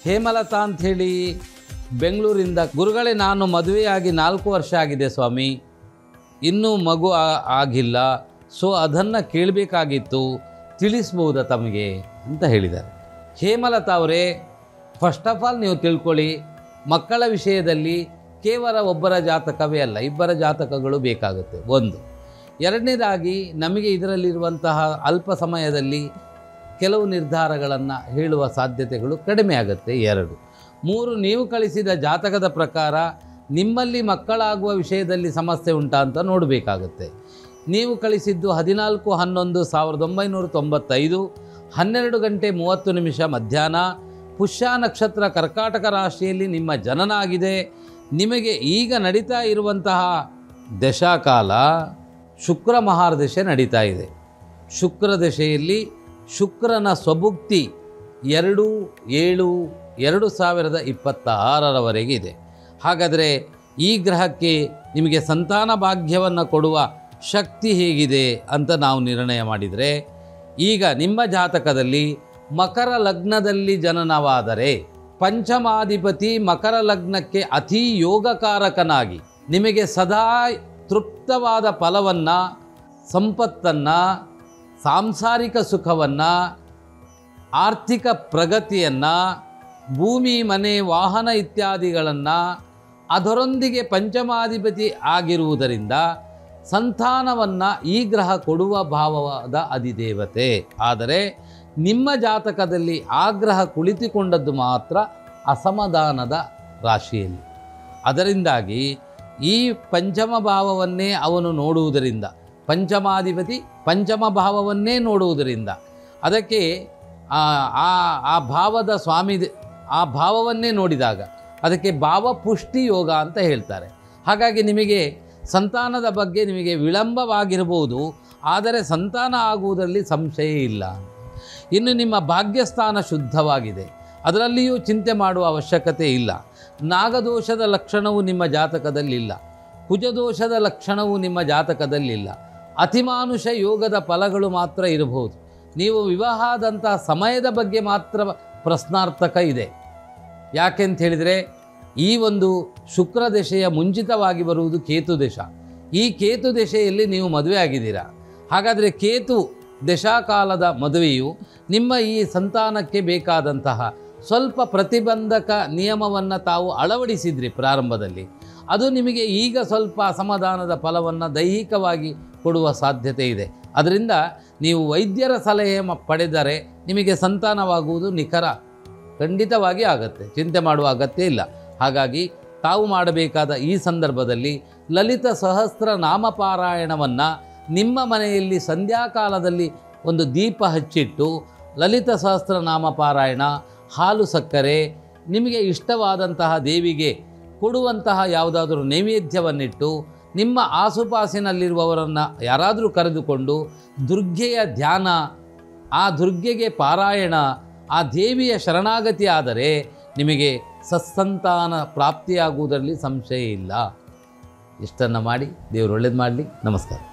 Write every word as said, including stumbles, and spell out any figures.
ಹೇಮಲತಾ ಅಂಥೇಳಿ ಬೆಂಗಳೂರಿಂದ, ಗುರುಗಳೇ ನಾನು ಮದುವೆಯಾಗಿ ನಾಲ್ಕು ವರ್ಷ ಆಗಿದೆ ಸ್ವಾಮಿ, ಇನ್ನೂ ಮಗು ಆಗಿಲ್ಲ, ಸೊ ಅದನ್ನು ಕೇಳಬೇಕಾಗಿತ್ತು, ತಿಳಿಸ್ಬೋದಾ ತಮಗೆ ಅಂತ ಹೇಳಿದ್ದಾರೆ. ಹೇಮಲತಾ ಅವರೇ, ಫಸ್ಟ್ ಆಫ್ ಆಲ್ ನೀವು ತಿಳ್ಕೊಳ್ಳಿ, ಮಕ್ಕಳ ವಿಷಯದಲ್ಲಿ ಕೇವಲ ಒಬ್ಬರ ಜಾತಕವೇ ಅಲ್ಲ, ಇಬ್ಬರ ಜಾತಕಗಳು ಬೇಕಾಗುತ್ತೆ. ಒಂದು. ಎರಡನೇದಾಗಿ ನಮಗೆ ಇದರಲ್ಲಿರುವಂತಹ ಅಲ್ಪ ಸಮಯದಲ್ಲಿ ಕೆಲವು ನಿರ್ಧಾರಗಳನ್ನು ಹೇಳುವ ಸಾಧ್ಯತೆಗಳು ಕಡಿಮೆ ಆಗುತ್ತೆ. ಎರಡು. ಮೂರು, ನೀವು ಕಳಿಸಿದ ಜಾತಕದ ಪ್ರಕಾರ ನಿಮ್ಮಲ್ಲಿ ಮಕ್ಕಳಾಗುವ ವಿಷಯದಲ್ಲಿ ಸಮಸ್ಯೆ ಉಂಟಾ ಅಂತ ನೋಡಬೇಕಾಗುತ್ತೆ. ನೀವು ಕಳಿಸಿದ್ದು ಹದಿನಾಲ್ಕು ಹನ್ನೊಂದು ಸಾವಿರದ ಒಂಬೈನೂರ ತೊಂಬತ್ತೈದು ಹನ್ನೆರಡು ಗಂಟೆ ಮೂವತ್ತು ನಿಮಿಷ ಮಧ್ಯಾಹ್ನ, ಪುಷ್ಯ ನಕ್ಷತ್ರ, ಕರ್ಕಾಟಕ ರಾಶಿಯಲ್ಲಿ ನಿಮ್ಮ ಜನನ ಆಗಿದೆ. ನಿಮಗೆ ಈಗ ನಡೀತಾ ಇರುವಂತಹ ದಶಾಕಾಲ ಶುಕ್ರ ಮಹಾರದಶೆ ನಡೀತಾ ಇದೆ. ಶುಕ್ರ ದಶೆಯಲ್ಲಿ ಶುಕ್ರನ ಸ್ವಭುಕ್ತಿ ಎರಡು ಏಳು ಎರಡು ಸಾವಿರದ ಇಪ್ಪತ್ತ ಆರರವರೆಗೆ ಇದೆ. ಹಾಗಾದರೆ ಈ ಗ್ರಹಕ್ಕೆ ನಿಮಗೆ ಸಂತಾನ ಭಾಗ್ಯವನ್ನು ಕೊಡುವ ಶಕ್ತಿ ಹೇಗಿದೆ ಅಂತ ನಾವು ನಿರ್ಣಯ ಮಾಡಿದರೆ, ಈಗ ನಿಮ್ಮ ಜಾತಕದಲ್ಲಿ ಮಕರ ಲಗ್ನದಲ್ಲಿ ಜನನವಾದರೆ ಪಂಚಮಾಧಿಪತಿ ಮಕರ ಲಗ್ನಕ್ಕೆ ಅತಿ ಯೋಗಕಾರಕನಾಗಿ ನಿಮಗೆ ಸದಾ ತೃಪ್ತವಾದ ಫಲವನ್ನು, ಸಂಪತ್ತನ್ನು, ಸಾಂಸಾರಿಕ ಸುಖವನ್ನು, ಆರ್ಥಿಕ ಪ್ರಗತಿಯನ್ನು, ಭೂಮಿ ಮನೆ ವಾಹನ ಇತ್ಯಾದಿಗಳನ್ನು, ಅದರೊಂದಿಗೆ ಪಂಚಮಾಧಿಪತಿ ಆಗಿರುವುದರಿಂದ ಸಂತಾನವನ್ನು ಈ ಗ್ರಹ ಕೊಡುವ ಭಾವವಾದ ಅಧಿದೇವತೆ. ಆದರೆ ನಿಮ್ಮ ಜಾತಕದಲ್ಲಿ ಆ ಗ್ರಹ ಕುಳಿತುಕೊಂಡದ್ದು ಮಾತ್ರ ಅಸಮಾಧಾನದ ರಾಶಿಯಲ್ಲಿ. ಅದರಿಂದಾಗಿ ಈ ಪಂಚಮ ಭಾವವನ್ನೇ ಅವನು ನೋಡುವುದರಿಂದ, ಪಂಚಮಾಧಿಪತಿ ಪಂಚಮ ಭಾವವನ್ನೇ ನೋಡುವುದರಿಂದ, ಅದಕ್ಕೆ ಆ ಆ ಭಾವದ ಸ್ವಾಮಿ ಆ ಭಾವವನ್ನೇ ನೋಡಿದಾಗ ಅದಕ್ಕೆ ಭಾವಪುಷ್ಟಿ ಯೋಗ ಅಂತ ಹೇಳ್ತಾರೆ. ಹಾಗಾಗಿ ನಿಮಗೆ ಸಂತಾನದ ಬಗ್ಗೆ ನಿಮಗೆ ವಿಳಂಬವಾಗಿರಬಹುದು, ಆದರೆ ಸಂತಾನ ಆಗುವುದರಲ್ಲಿ ಸಂಶಯ ಇಲ್ಲ. ಇನ್ನು ನಿಮ್ಮ ಭಾಗ್ಯಸ್ಥಾನ ಶುದ್ಧವಾಗಿದೆ, ಅದರಲ್ಲಿಯೂ ಚಿಂತೆ ಮಾಡುವ ಅವಶ್ಯಕತೆ ಇಲ್ಲ. ನಾಗದೋಷದ ಲಕ್ಷಣವು ನಿಮ್ಮ ಜಾತಕದಲ್ಲಿಲ್ಲ, ಕುಜದೋಷದ ಲಕ್ಷಣವು ನಿಮ್ಮ ಜಾತಕದಲ್ಲಿಲ್ಲ. ಅತಿಮಾನುಷ ಯೋಗದ ಫಲಗಳು ಮಾತ್ರ ಇರಬಹುದು. ನೀವು ವಿವಾಹದಂಥ ಸಮಯದ ಬಗ್ಗೆ ಮಾತ್ರ ಪ್ರಶ್ನಾರ್ಥಕ ಇದೆ. ಯಾಕೆಂತ ಹೇಳಿದರೆ, ಈ ಒಂದು ಶುಕ್ರ ದಶೆಯ ಮುಂಚಿತವಾಗಿ ಬರುವುದು ಕೇತು ದಶ. ಈ ಕೇತು ದಶೆಯಲ್ಲಿ ನೀವು ಮದುವೆ ಆಗಿದ್ದೀರಾ. ಹಾಗಾದರೆ ಕೇತು ದಶಾಕಾಲದ ಮದುವೆಯು ನಿಮ್ಮ ಈ ಸಂತಾನಕ್ಕೆ ಬೇಕಾದಂತಹ ಸ್ವಲ್ಪ ಪ್ರತಿಬಂಧಕ ನಿಯಮವನ್ನು ತಾವು ಅಳವಡಿಸಿದ್ರಿ ಪ್ರಾರಂಭದಲ್ಲಿ. ಅದು ನಿಮಗೆ ಈಗ ಸ್ವಲ್ಪ ಅಸಮಾಧಾನದ ಫಲವನ್ನು ದೈಹಿಕವಾಗಿ ಕೊಡುವ ಸಾಧ್ಯತೆ ಇದೆ. ಅದರಿಂದ ನೀವು ವೈದ್ಯರ ಸಲಹೆ ಪಡೆದರೆ ನಿಮಗೆ ಸಂತಾನವಾಗುವುದು ನಿಖರ, ಖಂಡಿತವಾಗಿ ಆಗುತ್ತೆ, ಚಿಂತೆ ಮಾಡುವ ಅಗತ್ಯ ಇಲ್ಲ. ಹಾಗಾಗಿ ತಾವು ಮಾಡಬೇಕಾದ ಈ ಸಂದರ್ಭದಲ್ಲಿ ಲಲಿತ ಸಹಸ್ರ ನಾಮಪಾರಾಯಣವನ್ನು ನಿಮ್ಮ ಮನೆಯಲ್ಲಿ ಸಂಧ್ಯಾಕಾಲದಲ್ಲಿ ಒಂದು ದೀಪ ಹಚ್ಚಿಟ್ಟು ಲಲಿತ ಸಹಸ್ರ ನಾಮಪಾರಾಯಣ, ಹಾಲು ಸಕ್ಕರೆ, ನಿಮಗೆ ಇಷ್ಟವಾದಂತಹ ದೇವಿಗೆ ಕೊಡುವಂತಹ ಯಾವುದಾದ್ರೂ ನೈವೇದ್ಯವನ್ನಿಟ್ಟು ನಿಮ್ಮ ಆಸುಪಾಸಿನಲ್ಲಿರುವವರನ್ನು ಯಾರಾದರೂ ಕರೆದುಕೊಂಡು ದುರ್ಗೆಯ ಧ್ಯಾನ, ಆ ದುರ್ಗೆಗೆ ಪಾರಾಯಣ, ಆ ದೇವಿಯ ಶರಣಾಗತಿ ಆದರೆ ನಿಮಗೆ ಸತ್ಸಂತಾನ ಪ್ರಾಪ್ತಿಯಾಗುವುದರಲ್ಲಿ ಸಂಶಯ ಇಲ್ಲ. ಇಷ್ಟನ್ನು ಮಾಡಿ ದೇವರು ಒಳ್ಳೇದು ಮಾಡಲಿ. ನಮಸ್ಕಾರ.